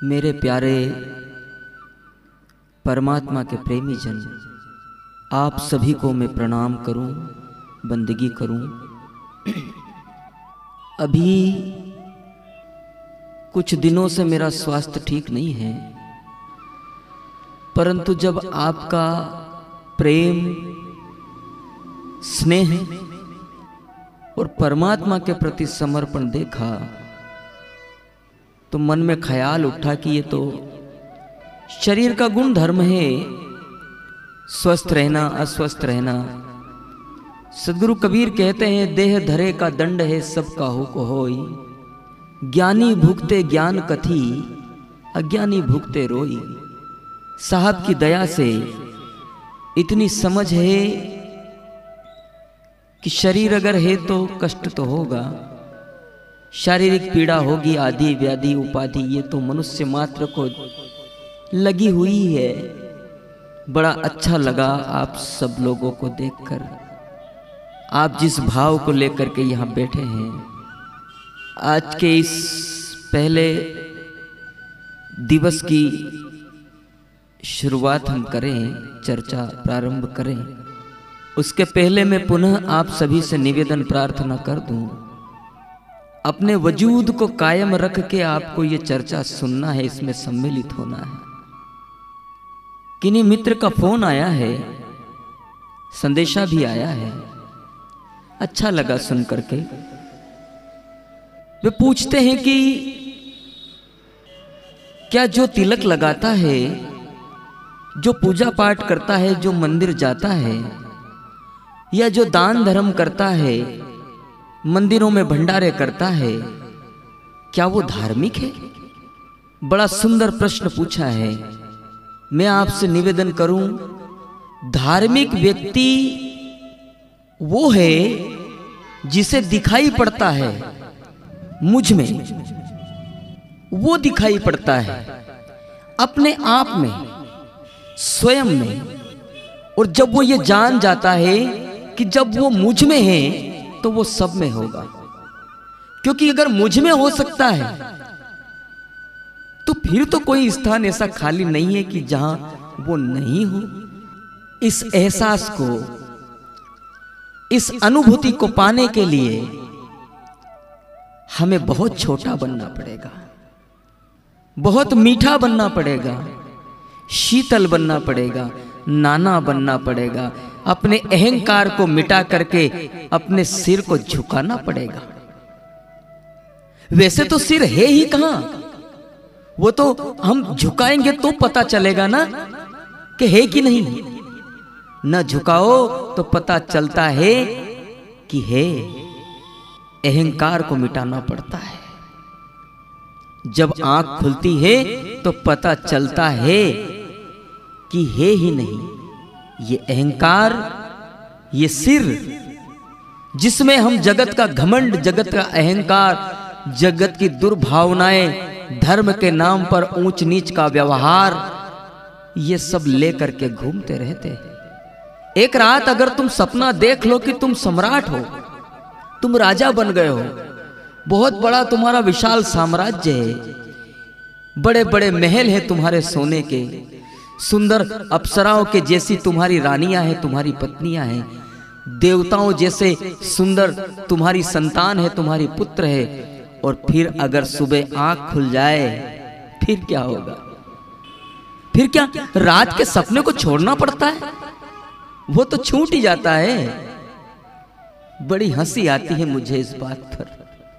मेरे प्यारे परमात्मा के प्रेमी जन, आप सभी को मैं प्रणाम करूं, बंदगी करूं। अभी कुछ दिनों से मेरा स्वास्थ्य ठीक नहीं है, परंतु जब आपका प्रेम, स्नेह और परमात्मा के प्रति समर्पण देखा तो मन में ख्याल उठा कि ये तो शरीर का गुण धर्म है, स्वस्थ रहना अस्वस्थ रहना। सदगुरु कबीर कहते हैं, देह धरे का दंड है सब काहू को होई, ज्ञानी भुगते ज्ञान कथी अज्ञानी भुगते रोई। साहब की दया से इतनी समझ है कि शरीर अगर है तो कष्ट तो होगा, शारीरिक पीड़ा होगी, आदि व्याधि उपाधि ये तो मनुष्य मात्र को लगी हुई है। बड़ा अच्छा लगा आप सब लोगों को देखकर, आप जिस भाव को लेकर के यहाँ बैठे हैं। आज के इस पहले दिवस की शुरुआत हम करें, चर्चा प्रारंभ करें, उसके पहले मैं पुनः आप सभी से निवेदन प्रार्थना कर दूं, अपने वजूद को कायम रख के आपको ये चर्चा सुनना है, इसमें सम्मिलित होना है। किन्हीं मित्र का फोन आया है, संदेशा भी आया है, अच्छा लगा सुन करके। वे पूछते हैं कि क्या जो तिलक लगाता है, जो पूजा पाठ करता है, जो मंदिर जाता है, या जो दान धर्म करता है, मंदिरों में भंडारे करता है, क्या वो धार्मिक है? बड़ा सुंदर प्रश्न पूछा है। मैं आपसे निवेदन करूं, धार्मिक व्यक्ति वो है जिसे दिखाई पड़ता है मुझ में, वो दिखाई पड़ता है अपने आप में, स्वयं में। और जब वो ये जान जाता है कि जब वो मुझ में है तो वो सब में होगा, क्योंकि अगर मुझ में हो सकता है तो फिर तो कोई स्थान ऐसा खाली नहीं है कि जहां वो नहीं हो। इस एहसास को, इस अनुभूति को पाने के लिए हमें बहुत छोटा बनना पड़ेगा, बहुत मीठा बनना पड़ेगा, शीतल बनना पड़ेगा, नाना बनना पड़ेगा, अपने अहंकार को मिटा करके अपने सिर को झुकाना पड़ेगा। वैसे तो सिर है ही कहां, वो तो हम झुकाएंगे तो पता चलेगा ना कि है कि नहीं। न झुकाओ तो पता चलता है कि है। अहंकार को मिटाना पड़ता है। जब आंख खुलती है तो पता चलता है कि है ही नहीं। ये अहंकार, ये सिर जिसमें हम जगत का घमंड, जगत का अहंकार, जगत की दुर्भावनाएं, धर्म के नाम पर ऊंच नीच का व्यवहार, ये सब लेकर के घूमते रहते हैं। एक रात अगर तुम सपना देख लो कि तुम सम्राट हो, तुम राजा बन गए हो, बहुत बड़ा तुम्हारा विशाल साम्राज्य है, बड़े बड़े महल हैं तुम्हारे सोने के, सुंदर अप्सराओं के जैसी तुम्हारी रानियां हैं, तुम्हारी पत्नियां हैं, देवताओं जैसे सुंदर तुम्हारी संतान है, तुम्हारी पुत्र है, और फिर अगर सुबह आंख खुल जाए फिर क्या होगा? फिर क्या रात के सपने को छोड़ना पड़ता है? वो तो छूट ही जाता है। बड़ी हंसी आती है मुझे इस बात पर।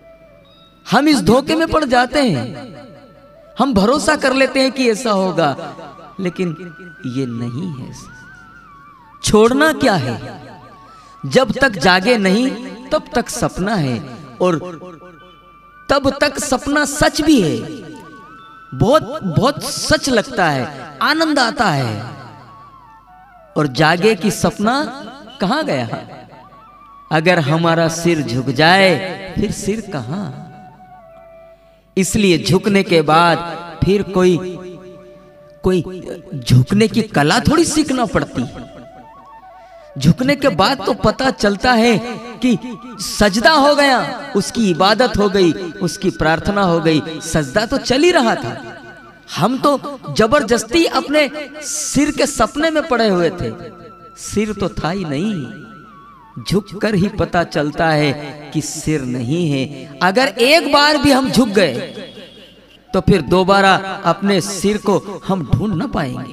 हम इस धोखे में पड़ जाते हैं, हम भरोसा कर लेते हैं कि ऐसा होगा, लेकिन ये नहीं है। छोड़ना क्या है? जब तक जागे नहीं तब तक सपना है, और तब तक सपना सच भी है, बहुत बहुत सच लगता है, आनंद आता है। और जागे कि सपना कहां गया? अगर हमारा सिर झुक जाए फिर सिर कहां? इसलिए झुकने के बाद फिर कोई झुकने की कला थोड़ी सीखना पड़ती है। झुकने के बाद तो पता चलता है कि सजदा हो गया, उसकी इबादत हो गई, उसकी प्रार्थना हो गई। सजदा तो चल ही रहा था, हम तो जबरदस्ती अपने सिर के सपने में पड़े हुए थे, सिर तो था ही नहीं। झुककर ही पता चलता है कि सिर नहीं है। अगर एक बार भी हम झुक गए तो फिर दोबारा अपने सिर को हम ढूंढ ना पाएंगे।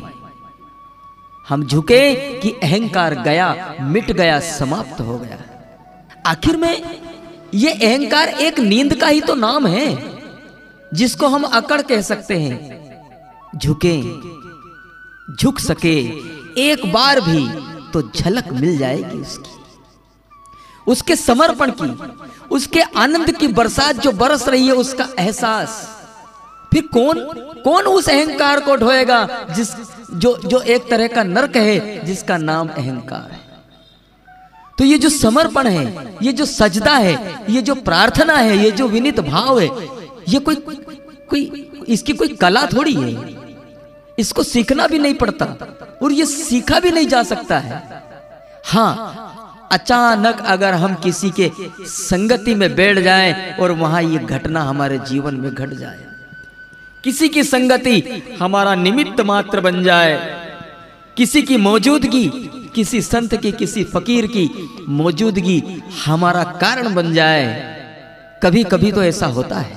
हम झुके कि अहंकार गया, मिट गया, समाप्त हो गया। आखिर में ये अहंकार एक नींद का ही तो नाम है जिसको हम अकड़ कह सकते हैं। झुके, झुक सके एक बार भी तो झलक मिल जाएगी उसके समर्पण की, उसके आनंद की बरसात जो बरस रही है, उसका एहसास। फिर कौन उस अहंकार को ढोएगा जो एक तरह का नरक है जिसका नाम अहंकार है। तो ये जो समर्पण है, ये जो सजदा है, ये जो प्रार्थना है, ये जो विनीत भाव है, ये कोई इसकी कोई कला थोड़ी है। इसको सीखना भी नहीं पड़ता और ये सीखा भी नहीं जा सकता है। हाँ, अचानक अगर हम किसी के संगति में बैठ जाएं और वहां ये घटना हमारे जीवन में घट जाए, किसी की संगति हमारा निमित्त मात्र बन जाए, किसी की मौजूदगी, किसी संत की, किसी फकीर की मौजूदगी हमारा कारण बन जाए, कभी कभी तो ऐसा होता है।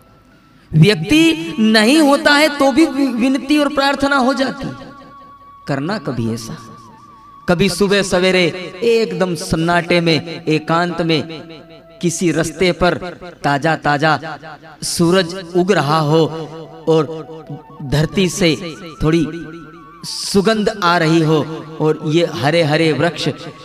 व्यक्ति नहीं होता है तो भी विनती और प्रार्थना हो जाती। करना कभी ऐसा, कभी सुबह सवेरे एकदम सन्नाटे में, एकांत में, किसी रास्ते पर ताजा ताजा सूरज उग रहा हो और धरती से थोड़ी सुगंध आ रही हो और ये हरे हरे वृक्ष,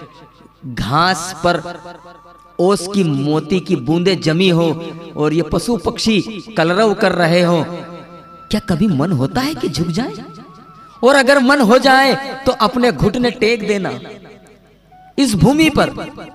घास पर ओस की मोती की बूंदें जमी हो और ये पशु पक्षी कलरव कर रहे हो, क्या कभी मन होता है कि झुक जाए? और अगर मन हो जाए तो अपने घुटने टेक देना इस भूमि पर,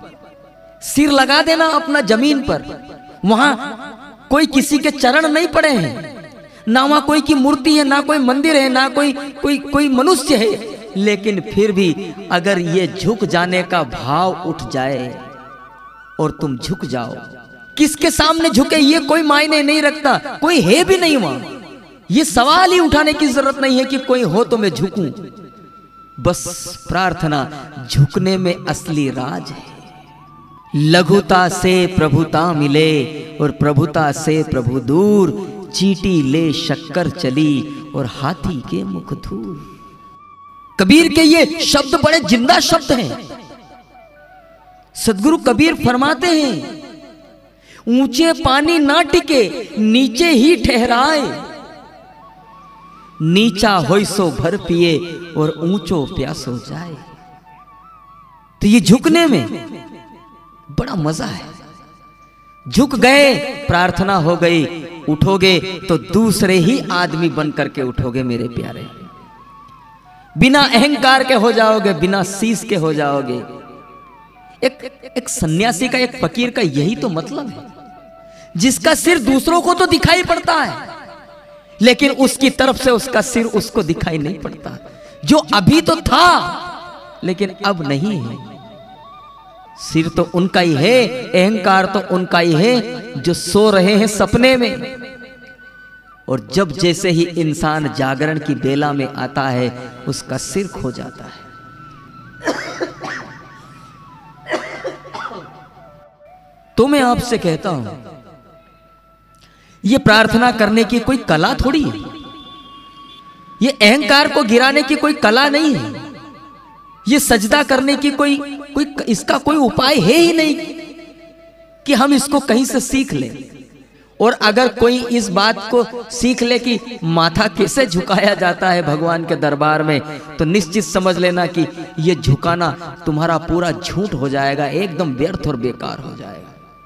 सिर लगा देना अपना जमीन पर। वहां कोई किसी के चरण नहीं पड़े हैं, ना वहां कोई की मूर्ति है, ना कोई मंदिर है, ना कोई मनुष्य है, लेकिन फिर भी अगर ये झुक जाने का भाव उठ जाए और तुम झुक जाओ, किसके सामने झुके ये कोई मायने नहीं रखता, कोई है भी नहीं वहां, ये सवाल ही उठाने की जरूरत नहीं है कि कोई हो तो मैं झुकूं। बस प्रार्थना, झुकने में असली राज है। लघुता से प्रभुता मिले और प्रभुता से प्रभु दूर, चींटी ले शक्कर चली और हाथी के मुख धूल। कबीर के ये शब्द बड़े जिंदा शब्द हैं। सदगुरु कबीर फरमाते हैं, ऊंचे पानी ना टिके नीचे ही ठहराए, नीचा होई सो भर पिए और ऊंचो प्यासो जाए। तो ये झुकने में बड़ा मजा है। झुक गए, प्रार्थना हो गई, उठोगे तो दूसरे ही आदमी बन करके उठोगे मेरे प्यारे। बिना अहंकार के हो जाओगे, बिना शीश के हो जाओगे। एक सन्यासी का, एक फकीर का यही तो मतलब है, जिसका सिर दूसरों को तो दिखाई पड़ता है लेकिन उसकी तरफ से उसका सिर उसको दिखाई नहीं पड़ता। जो अभी तो था लेकिन अब नहीं है। सिर तो उनका ही है, अहंकार तो उनका ही है जो सो रहे हैं सपने में। और जब जैसे ही इंसान जागरण की बेला में आता है उसका सिर खो जाता है। तो मैं आपसे कहता हूं, ये प्रार्थना करने की कोई कला थोड़ी है, ये अहंकार को गिराने की कोई कला नहीं है, ये सजदा करने की कोई इसका कोई उपाय है ही नहीं कि हम इसको कहीं से सीख लें। और अगर कोई इस बात को सीख ले कि माथा कैसे झुकाया जाता है भगवान के दरबार में, तो निश्चित समझ लेना कि ये झुकाना तुम्हारा पूरा झूठ हो जाएगा, एकदम व्यर्थ और बेकार हो जाएगा।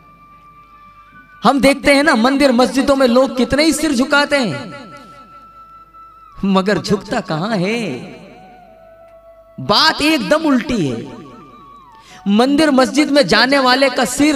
हम देखते हैं ना मंदिर मस्जिदों में लोग कितने ही सिर झुकाते हैं मगर झुकता कहां है। बात एकदम उल्टी है। मंदिर मस्जिद में जाने वाले का सिर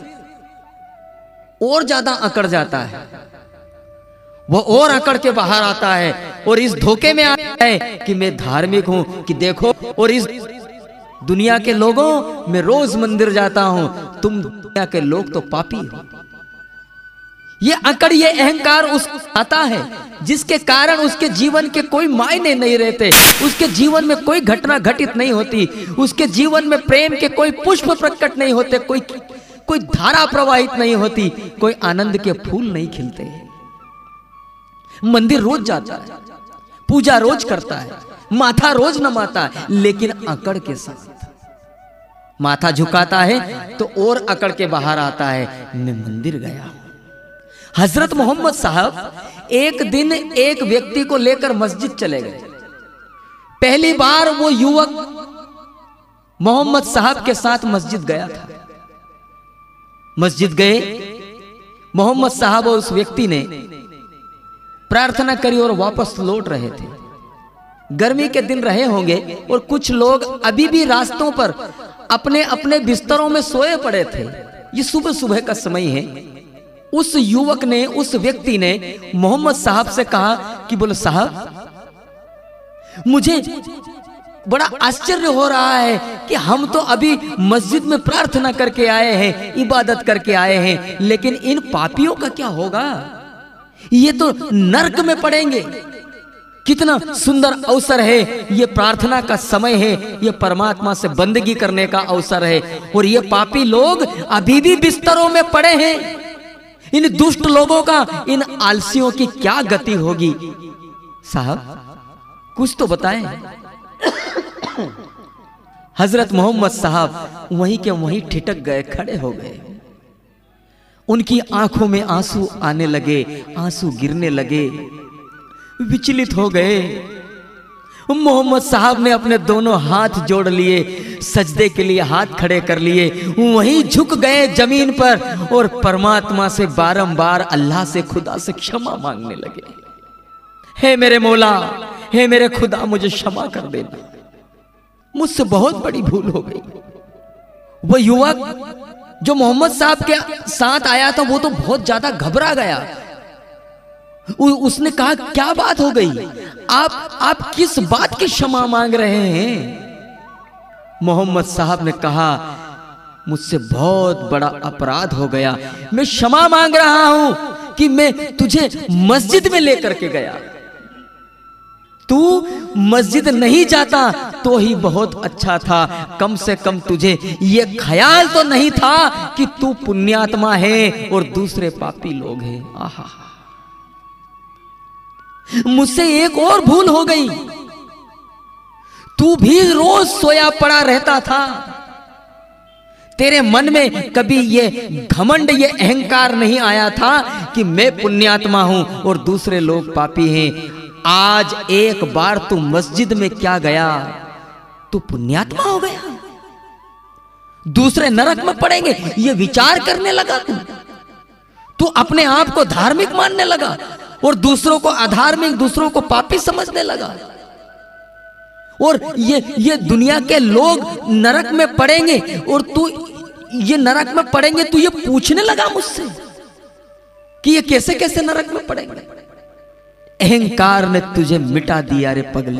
और ज्यादा अकड़ जाता है, वो और अकड़ के बाहर आता है और इस धोखे में आता है कि मैं धार्मिक हूं, कि देखो और इस दुनिया के लोगों मैं रोज मंदिर जाता हूं, तुम दुनिया के लोग तो पापी हो। ये अकड़, ये अहंकार उस आता है जिसके कारण उसके जीवन के कोई मायने नहीं रहते, उसके जीवन में कोई घटना घटित नहीं होती, उसके जीवन में प्रेम के कोई पुष्प प्रकट नहीं होते, कोई धारा प्रवाहित नहीं होती, कोई आनंद के फूल नहीं खिलते। मंदिर रोज जाता है, पूजा रोज करता है, माथा रोज नमाता है, लेकिन अकड़ के साथ माथा झुकाता है तो और अकड़ के बाहर आता है, मैं मंदिर गया हूं। हजरत मोहम्मद साहब एक दिन एक व्यक्ति को लेकर मस्जिद चले गए। पहली बार वो युवक मोहम्मद साहब के साथ मस्जिद गया था। मस्जिद गए, मोहम्मद साहब और उस व्यक्ति ने प्रार्थना करी और वापस लौट रहे थे। गर्मी के दिन रहे होंगे और कुछ लोग अभी भी रास्तों पर अपने अपने बिस्तरों में सोए पड़े थे। ये सुबह सुबह का समय है। उस युवक ने, उस व्यक्ति ने मोहम्मद साहब से कहा कि बोलो साहब, मुझे बड़ा आश्चर्य हो रहा है कि हम तो अभी मस्जिद में प्रार्थना करके आए हैं, इबादत करके आए हैं, लेकिन इन पापियों का क्या होगा? ये तो नरक में पड़ेंगे। कितना सुंदर अवसर है, ये प्रार्थना का समय है, ये परमात्मा से बंदगी करने का अवसर है, और ये पापी लोग अभी भी बिस्तरों में पड़े हैं। इन दुष्ट लोगों का, इन आलसियों की क्या गति होगी? साहब कुछ तो बताएं। हजरत मोहम्मद साहब वहीं के वहीं ठिठक गए, खड़े हो गए। उनकी आंखों में आंसू आने लगे, आंसू गिरने लगे, विचलित हो गए। मोहम्मद साहब ने अपने दोनों हाथ जोड़ लिए, सजदे के लिए हाथ खड़े कर लिए, वहीं झुक गए जमीन पर और परमात्मा से बारंबार, अल्लाह से, खुदा से क्षमा मांगने लगे। हे मेरे मौला, हे मेरे खुदा, मुझे क्षमा कर देना, मुझसे बहुत बड़ी भूल हो गई। वो युवक जो मोहम्मद साहब के साथ आया था वो तो बहुत ज्यादा घबरा गया। उसने कहा क्या बात हो गई, आप किस बात की क्षमा मांग रहे हैं? मोहम्मद साहब ने कहा मुझसे बहुत बड़ा अपराध हो गया, मैं क्षमा मांग रहा हूं कि मैं तुझे मस्जिद में लेकर के गया। तू मस्जिद नहीं जाता तो ही बहुत अच्छा था, कम से कम तुझे ये ख्याल तो नहीं था कि तू पुण्यात्मा है और दूसरे पापी लोग हैं। आहा, मुझसे एक और भूल हो गई, तू भी रोज सोया पड़ा रहता था। तेरे मन में कभी ये घमंड, ये अहंकार नहीं आया था कि मैं पुण्यात्मा हूं और दूसरे लोग पापी हैं। आज एक बार तू मस्जिद में क्या गया, तू पुण्यात्मा हो गया, दूसरे नरक में पड़ेंगे ये विचार करने लगा। तू अपने आप को धार्मिक मानने लगा और दूसरों को अधार्मिक, दूसरों को पापी समझने लगा। और ये दुनिया के लोग नरक में पड़ेंगे और तू ये नरक में पड़ेंगे, तू ये पूछने लगा मुझसे कि ये कैसे कैसे नरक में पड़ेंगे। अहंकार ने तुझे मिटा दिया रे पगले।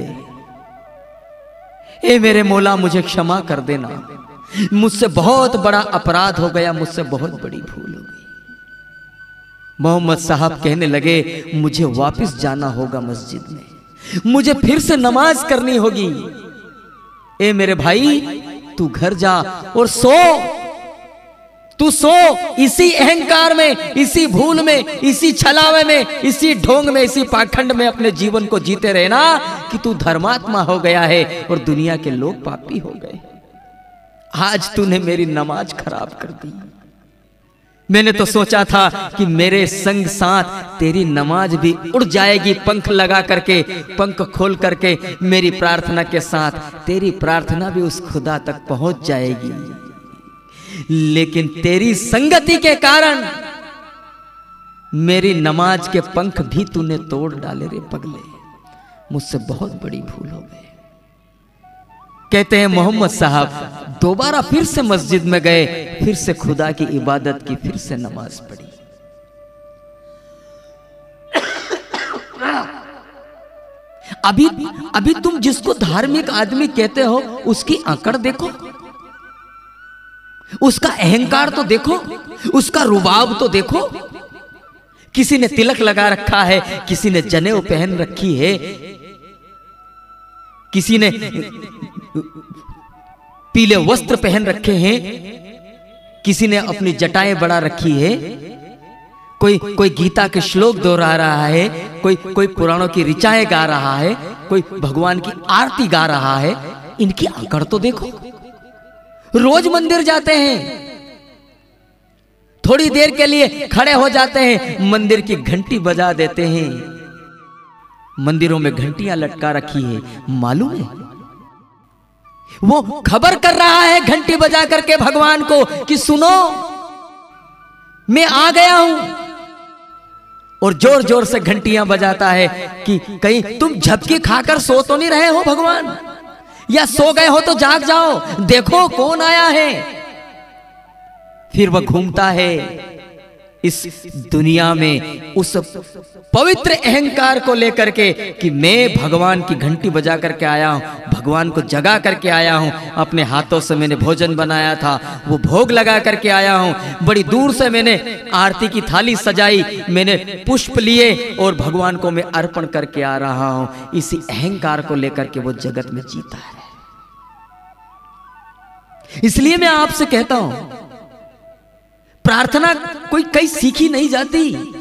ए मेरे मौला, मुझे क्षमा कर देना, मुझसे बहुत बड़ा अपराध हो गया, मुझसे बहुत बड़ी भूल हो गई। मोहम्मद साहब कहने लगे मुझे वापस जाना होगा मस्जिद में, मुझे फिर से नमाज करनी होगी। ए मेरे भाई, तू घर जा और सो, तू सो। इसी अहंकार में, इसी भूल में, इसी छलावे में, इसी ढोंग में, इसी पाखंड में अपने जीवन को जीते रहना कि तू धर्मात्मा हो गया है और दुनिया के लोग पापी हो गए। आज तूने मेरी नमाज खराब कर दी। मैंने तो सोचा था कि मेरे संग साथ तेरी नमाज भी उड़ जाएगी, पंख लगा करके, पंख खोल करके मेरी प्रार्थना के साथ तेरी प्रार्थना भी उस खुदा तक पहुंच जाएगी। लेकिन तेरी संगति के कारण मेरी नमाज के पंख भी तूने तोड़ डाले रे पगले, मुझसे बहुत बड़ी भूल हो गई। कहते हैं मोहम्मद साहब दोबारा फिर से मस्जिद में गए, फिर से खुदा की इबादत की, फिर से नमाज पढ़ी। अभी तुम जिसको धार्मिक आदमी कहते हो उसकी आंकड़ देखो, उसका अहंकार तो देखो, उसका रुबाब तो देखो। किसी ने तिलक लगा रखा है, किसी ने जनेऊ पहन रखी है, किसी ने पीले वस्त्र पहन रखे हैं, किसी ने अपनी जटाएं बढ़ा रखी है, कोई गीता के श्लोक दोहरा रहा है, कोई पुराणों की ऋचाएं गा रहा है, कोई भगवान की आरती गा रहा है। इनकी आंकड़ तो देखो। रोज मंदिर जाते हैं, थोड़ी देर के लिए खड़े हो जाते हैं, मंदिर की घंटी बजा देते हैं। मंदिरों में घंटियां लटका रखी है, मालूम है वो खबर कर रहा है घंटी बजा करके भगवान को कि सुनो मैं आ गया हूं, और जोर जोर से घंटियां बजाता है कि कहीं तुम झपकी खाकर सो तो नहीं रहे हो भगवान, या सो गए हो तो जाग जाओ, देखो कौन आया है। फिर वह घूमता है इस दुनिया में उस पवित्र अहंकार को लेकर के कि मैं भगवान की घंटी बजा करके आया हूं, भगवान को जगा करके आया हूं, अपने हाथों से मैंने भोजन बनाया था वो भोग लगा करके आया हूं, बड़ी दूर से मैंने आरती की थाली सजाई, मैंने पुष्प लिए और भगवान को मैं अर्पण करके आ रहा हूं। इसी अहंकार को लेकर के वो जगत में जीता है। इसलिए मैं आपसे कहता हूं प्रार्थना कोई कहीं सीखी नहीं जाती।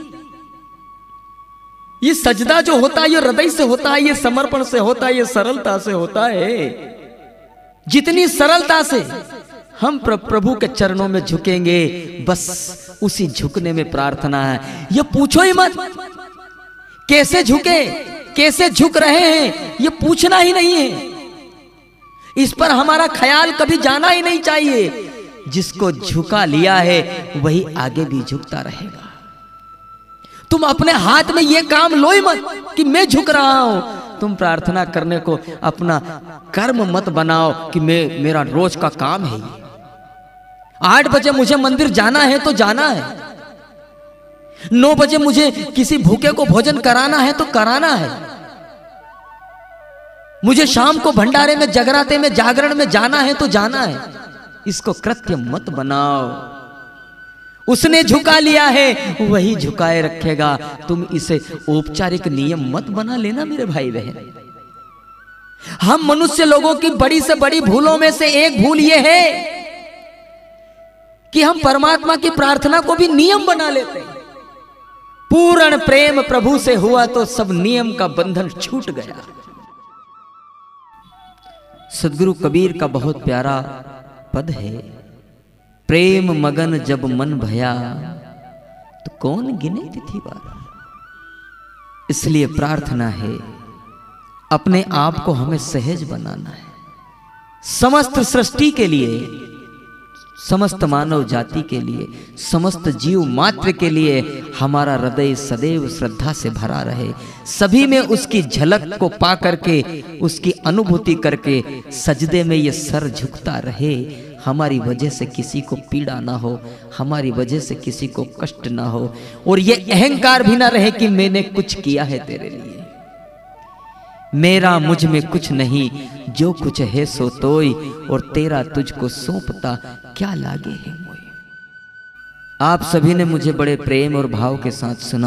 ये सजदा जो होता है ये हृदय से होता है, ये समर्पण से होता है, ये सरलता से होता है। जितनी सरलता से हम प्रभु के चरणों में झुकेंगे, बस उसी झुकने में प्रार्थना है। ये पूछो ही मत कैसे झुके, कैसे झुक रहे हैं, ये पूछना ही नहीं है। इस पर हमारा ख्याल कभी जाना ही नहीं चाहिए। जिसको झुका लिया है वही आगे भी झुकता रहेगा। तुम अपने हाथ में ये काम लो ही मत कि मैं झुक रहा हूं। तुम प्रार्थना करने को अपना कर्म मत बनाओ कि मेरा रोज का काम है। 8 बजे मुझे मंदिर जाना है तो जाना है, 9 बजे मुझे किसी भूखे को भोजन कराना है तो कराना है, मुझे शाम को भंडारे में जगराते में जागरण में जाना है तो जाना है। इसको कृत्य मत बनाओ। उसने झुका लिया है वही झुकाए रखेगा। तुम इसे औपचारिक नियम मत बना लेना मेरे भाई बहन। हम मनुष्य लोगों की बड़ी से बड़ी भूलों में से एक भूल यह है कि हम परमात्मा की प्रार्थना को भी नियम बना लेते हैं। पूर्ण प्रेम प्रभु से हुआ तो सब नियम का बंधन छूट गया। सदगुरु कबीर का बहुत प्यारा पद है, प्रेम मगन जब मन भया तो कौन गिने तिथि बार। इसलिए प्रार्थना है अपने आप को हमें सहज बनाना है। समस्त सृष्टि के लिए, समस्त मानव जाति के लिए, समस्त जीव मात्र के लिए हमारा हृदय सदैव श्रद्धा से भरा रहे। सभी में उसकी झलक को पा करके, उसकी अनुभूति करके सजदे में ये सर झुकता रहे। हमारी वजह से किसी को पीड़ा ना हो, हमारी वजह से किसी को कष्ट ना हो, और ये अहंकार भी ना रहे कि मैंने कुछ किया है तेरे लिए, मेरा मुझ में कुछ नहीं, जो कुछ है सो तोय, और तेरा तुझको सौंपता क्या लागे है मोय। आप सभी ने मुझे बड़े प्रेम और भाव के साथ सुना।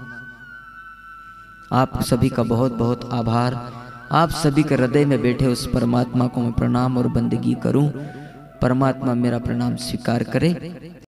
आप सभी का बहुत बहुत आभार। आप सभी के हृदय में बैठे उस परमात्मा को मैं प्रणाम और बंदगी करूं। परमात्मा मेरा प्रणाम स्वीकार करे।